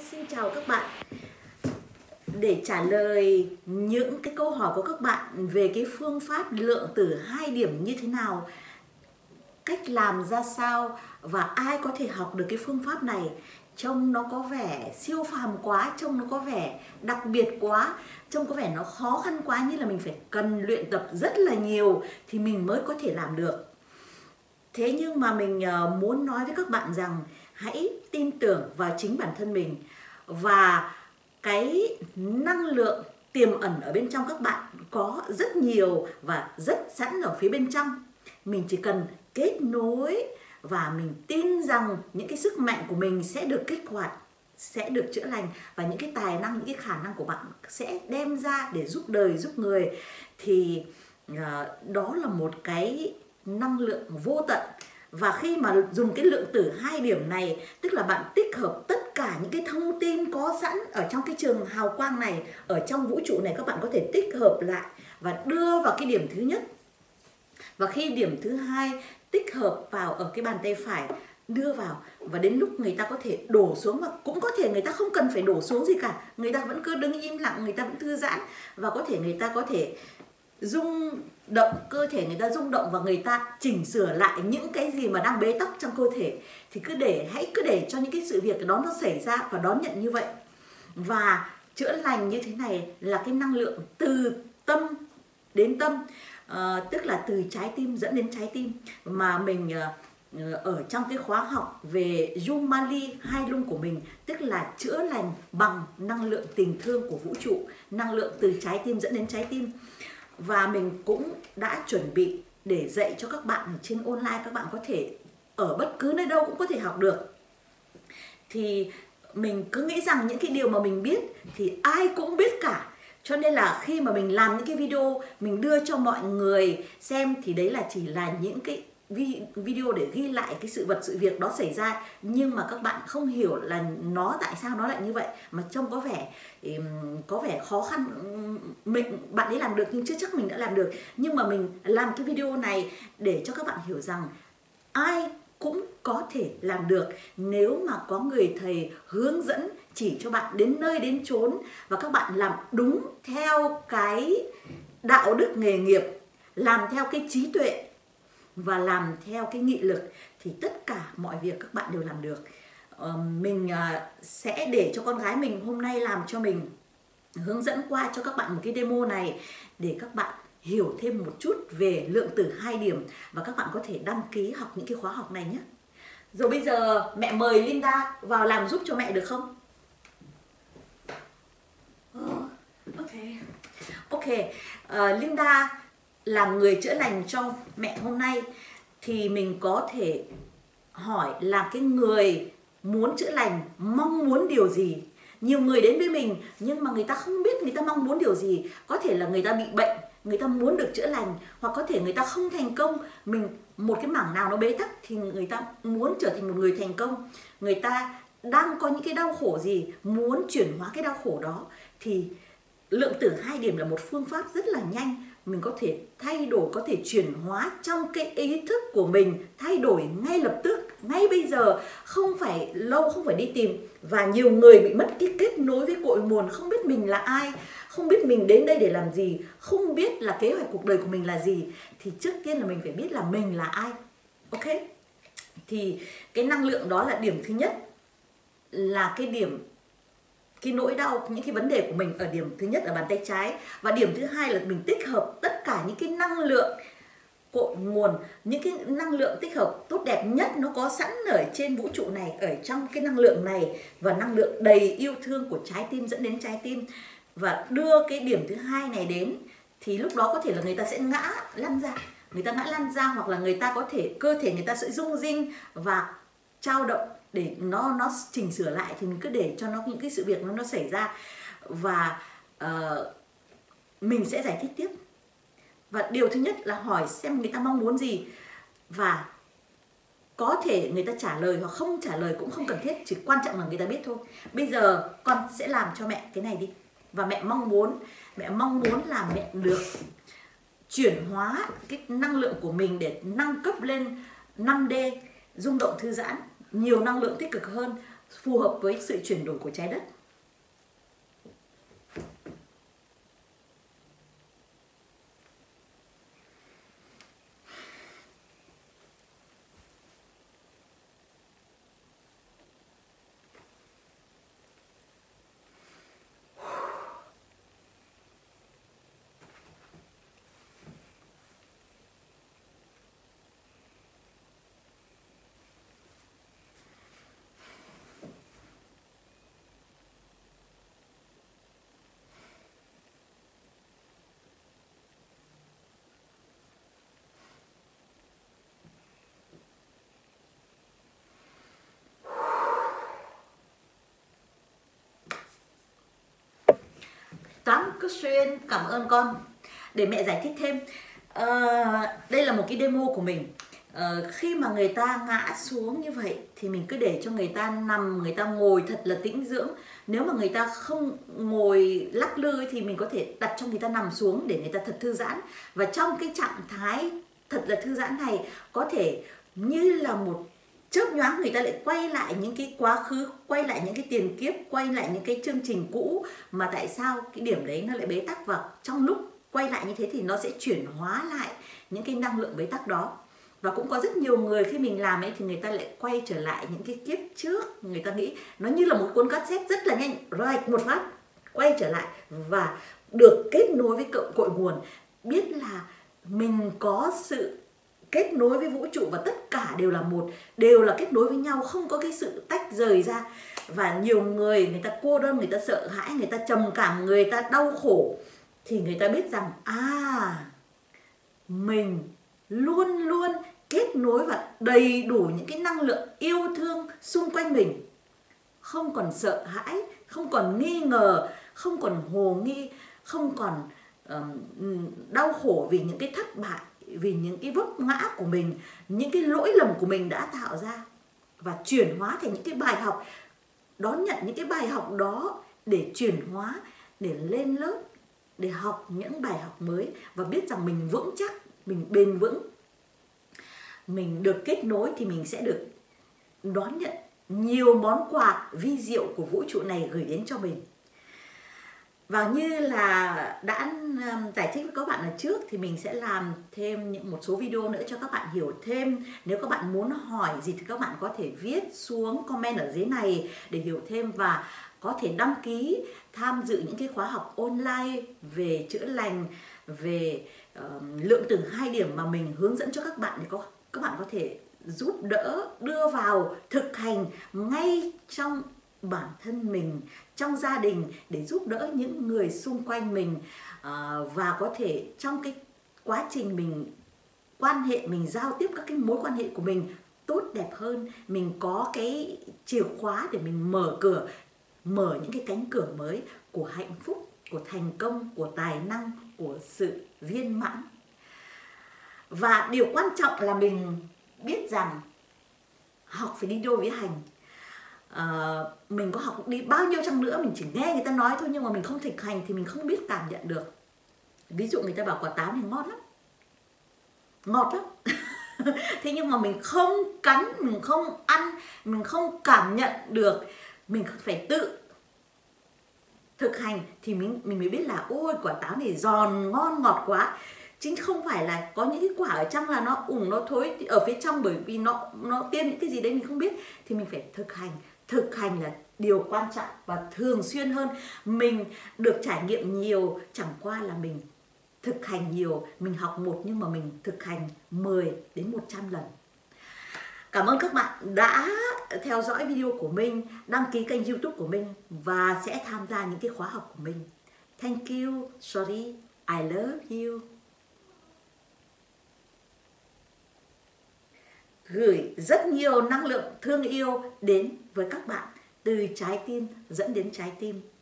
xin chào các bạn. Để trả lời những cái câu hỏi của các bạn về cái phương pháp lượng tử 2 điểm như thế nào, cách làm ra sao và ai có thể học được cái phương pháp này, trông nó có vẻ siêu phàm quá, trông nó có vẻ đặc biệt quá, trông có vẻ nó khó khăn quá, như là mình phải cần luyện tập rất là nhiều thì mình mới có thể làm được. Thế nhưng mà mình muốn nói với các bạn rằng hãy tin tưởng vào chính bản thân mình, và cái năng lượng tiềm ẩn ở bên trong các bạn có rất nhiều và rất sẵn ở phía bên trong. Mình chỉ cần kết nối và mình tin rằng những cái sức mạnh của mình sẽ được kích hoạt, sẽ được chữa lành, và những cái tài năng, những cái khả năng của bạn sẽ đem ra để giúp đời, giúp người. Thì đó là một cái năng lượng vô tận. Và khi mà dùng cái lượng tử 2 điểm này, tức là bạn tích hợp tất cả những cái thông tin có sẵn ở trong cái trường hào quang này, ở trong vũ trụ này, các bạn có thể tích hợp lại và đưa vào cái điểm thứ nhất. Và khi điểm thứ hai tích hợp vào ở cái bàn tay phải, đưa vào, và đến lúc người ta có thể đổ xuống, mà cũng có thể người ta không cần phải đổ xuống gì cả, người ta vẫn cứ đứng im lặng, người ta vẫn thư giãn, và có thể người ta có thể rung động, cơ thể người ta rung động và người ta chỉnh sửa lại những cái gì mà đang bế tắc trong cơ thể. Thì hãy cứ để cho những cái sự việc đó nó xảy ra và đón nhận như vậy. Và chữa lành như thế này là cái năng lượng từ tâm đến tâm, tức là từ trái tim dẫn đến trái tim. Mà mình ở trong cái khóa học về Jumali hai lung của mình, tức là chữa lành bằng năng lượng tình thương của vũ trụ, năng lượng từ trái tim dẫn đến trái tim. Và mình cũng đã chuẩn bị để dạy cho các bạn ở trên online, các bạn có thể ở bất cứ nơi đâu cũng có thể học được. Thì mình cứ nghĩ rằng những cái điều mà mình biết thì ai cũng biết cả. Cho nên là khi mà mình làm những cái video mình đưa cho mọi người xem thì đấy là chỉ là những cái video để ghi lại cái sự vật, sự việc đó xảy ra, nhưng mà các bạn không hiểu là nó tại sao nó lại như vậy, mà trông có vẻ khó khăn. Bạn ấy làm được nhưng chưa chắc mình đã làm được. Nhưng mà mình làm cái video này để cho các bạn hiểu rằng ai cũng có thể làm được, nếu mà có người thầy hướng dẫn chỉ cho bạn đến nơi đến chốn, và các bạn làm đúng theo cái đạo đức nghề nghiệp, làm theo cái trí tuệ và làm theo cái nghị lực, thì tất cả mọi việc các bạn đều làm được. Mình sẽ để cho con gái mình hôm nay làm cho mình, hướng dẫn qua cho các bạn một cái demo này để các bạn hiểu thêm một chút về lượng tử 2 điểm, và các bạn có thể đăng ký học những cái khóa học này nhé. Rồi bây giờ mẹ mời Linda vào làm giúp cho mẹ được không? Ok, Linda làm người chữa lành cho mẹ hôm nay, thì mình có thể hỏi là cái người muốn chữa lành mong muốn điều gì. Nhiều người đến với mình nhưng mà người ta không biết người ta mong muốn điều gì. Có thể là người ta bị bệnh, người ta muốn được chữa lành, hoặc có thể người ta không thành công, một cái mảng nào nó bế tắc thì người ta muốn trở thành một người thành công. Người ta đang có những cái đau khổ gì, muốn chuyển hóa cái đau khổ đó, thì lượng tử 2 điểm là một phương pháp rất là nhanh. Mình có thể thay đổi, có thể chuyển hóa trong cái ý thức của mình, thay đổi ngay lập tức, ngay bây giờ, không phải lâu, không phải đi tìm. Và nhiều người bị mất cái kết nối với cội nguồn, không biết mình là ai, không biết mình đến đây để làm gì, không biết là kế hoạch cuộc đời của mình là gì. Thì trước tiên là mình phải biết là mình là ai. Ok? Thì cái năng lượng đó là điểm thứ nhất, là cái nỗi đau, những cái vấn đề của mình ở điểm thứ nhất ở bàn tay trái. Và điểm thứ hai là mình tích hợp tất cả những cái năng lượng cội nguồn, những cái năng lượng tích hợp tốt đẹp nhất nó có sẵn ở trên vũ trụ này, ở trong cái năng lượng này, và năng lượng đầy yêu thương của trái tim dẫn đến trái tim. Và đưa cái điểm thứ hai này đến, thì lúc đó có thể là người ta sẽ ngã lăn ra, hoặc là người ta có thể, cơ thể người ta sẽ rung rinh và trao động để nó chỉnh sửa lại. Thì mình cứ để cho những cái sự việc nó xảy ra, và mình sẽ giải thích tiếp. Và điều thứ nhất là hỏi xem người ta mong muốn gì, và có thể người ta trả lời hoặc không trả lời cũng không cần thiết, chỉ quan trọng là người ta biết thôi. Bây giờ con sẽ làm cho mẹ cái này đi, và mẹ mong muốn là mẹ được chuyển hóa cái năng lượng của mình để nâng cấp lên 5D, rung động thư giãn, nhiều năng lượng tích cực hơn, phù hợp với sự chuyển đổi của trái đất. Tám cứ xuyên cảm ơn con. Để mẹ giải thích thêm. Đây là một cái demo của mình. Khi mà người ta ngã xuống như vậy thì mình cứ để cho người ta nằm, người ta ngồi thật là tĩnh dưỡng. Nếu mà người ta không ngồi lắc lư thì mình có thể đặt cho người ta nằm xuống để người ta thật thư giãn. Và trong cái trạng thái thật là thư giãn này, có thể như là một chớp nhoáng người ta lại quay lại những cái quá khứ, quay lại những cái tiền kiếp, quay lại những cái chương trình cũ mà tại sao cái điểm đấy nó lại bế tắc, và trong lúc quay lại như thế thì nó sẽ chuyển hóa lại những cái năng lượng bế tắc đó. Và cũng có rất nhiều người khi mình làm ấy thì người ta lại quay trở lại những cái kiếp trước, người ta nghĩ nó như là một cuốn cassette rất là nhanh, rồi một phát quay trở lại và được kết nối với cội nguồn, biết là mình có sự kết nối với vũ trụ và tất cả đều là một, đều là kết nối với nhau, không có cái sự tách rời ra. Và nhiều người, người ta cô đơn, người ta sợ hãi, người ta trầm cảm, người ta đau khổ, thì người ta biết rằng mình luôn luôn kết nối và đầy đủ những cái năng lượng yêu thương xung quanh mình. Không còn sợ hãi, không còn nghi ngờ, không còn hồ nghi, không còn đau khổ vì những cái thất bại, vì những cái vấp ngã của mình, những cái lỗi lầm của mình đã tạo ra, và chuyển hóa thành những cái bài học, đón nhận những cái bài học đó để chuyển hóa, để lên lớp, để học những bài học mới và biết rằng mình vững chắc, mình bền vững. Mình được kết nối thì mình sẽ được đón nhận nhiều món quà vi diệu của vũ trụ này gửi đến cho mình. Và như là đã giải thích với các bạn ở trước thì mình sẽ làm thêm một số video nữa cho các bạn hiểu thêm. Nếu các bạn muốn hỏi gì thì các bạn có thể viết xuống comment ở dưới này để hiểu thêm, và có thể đăng ký tham dự những cái khóa học online về chữa lành, về lượng tử 2 điểm mà mình hướng dẫn cho các bạn, để các bạn có thể giúp đỡ, đưa vào thực hành ngay trong bản thân mình, trong gia đình, để giúp đỡ những người xung quanh mình, và có thể trong cái quá trình mình quan hệ, mình giao tiếp các cái mối quan hệ của mình tốt đẹp hơn, mình có cái chìa khóa để mình mở cửa, mở những cái cánh cửa mới của hạnh phúc, của thành công, của tài năng, của sự viên mãn. Và điều quan trọng là mình biết rằng học phải đi đôi với hành. Mình có học đi bao nhiêu chăng nữa, mình chỉ nghe người ta nói thôi, nhưng mà mình không thực hành thì mình không biết cảm nhận được. Ví dụ người ta bảo quả táo này ngon lắm, ngọt lắm. Thế nhưng mà mình không cắn, mình không ăn, mình không cảm nhận được, mình phải tự thực hành thì mình mới biết là ôi quả táo này giòn ngon ngọt quá. Chứ không phải là có những cái quả ở trong là nó ủng, nó thối ở phía trong, bởi vì nó tiêm những cái gì đấy mình không biết. Thì mình phải thực hành. Thực hành là điều quan trọng và thường xuyên hơn. Mình được trải nghiệm nhiều, chẳng qua là mình thực hành nhiều. Mình học một nhưng mà mình thực hành 10 đến 100 lần. Cảm ơn các bạn đã theo dõi video của mình, đăng ký kênh YouTube của mình và sẽ tham gia những cái khóa học của mình. Thank you, sorry, I love you. Gửi rất nhiều năng lượng thương yêu đến với các bạn, từ trái tim dẫn đến trái tim.